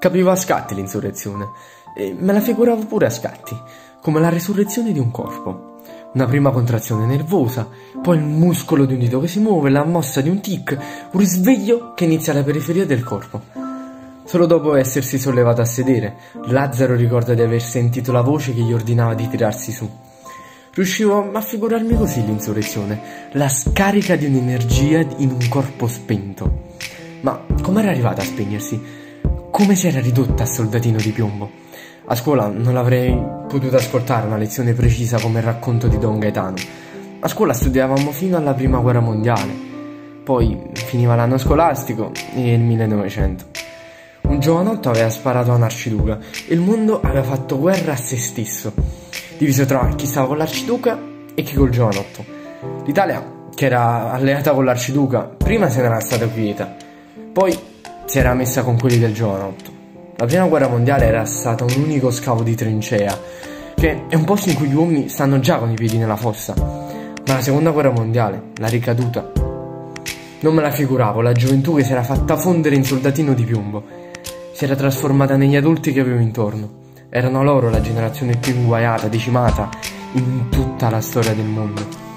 Capivo a scatti l'insurrezione e me la figuravo pure a scatti, come la resurrezione di un corpo. Una prima contrazione nervosa, poi il muscolo di un dito che si muove, la mossa di un tic, un risveglio che inizia alla periferia del corpo. Solo dopo essersi sollevato a sedere, Lazzaro ricorda di aver sentito la voce che gli ordinava di tirarsi su. Riuscivo a figurarmi così l'insurrezione, la scarica di un'energia in un corpo spento. Ma com'era arrivata a spegnersi? Come si era ridotta a soldatino di piombo? A scuola non avrei potuto ascoltare una lezione precisa come il racconto di Don Gaetano. A scuola studiavamo fino alla prima guerra mondiale, poi finiva l'anno scolastico e il 1900. Un giovanotto aveva sparato a un arciduca e il mondo aveva fatto guerra a se stesso, diviso tra chi stava con l'arciduca e chi col giovanotto. L'Italia, che era alleata con l'arciduca, prima se n'era stata quieta, poi si era messa con quelli del giovanotto. La prima guerra mondiale era stata un unico scavo di trincea, che è un posto in cui gli uomini stanno già con i piedi nella fossa. Ma la seconda guerra mondiale, la ricaduta, non me la figuravo, la gioventù che si era fatta fondere in soldatino di piombo, si era trasformata negli adulti che avevo intorno. Erano loro la generazione più inguaiata, decimata in tutta la storia del mondo.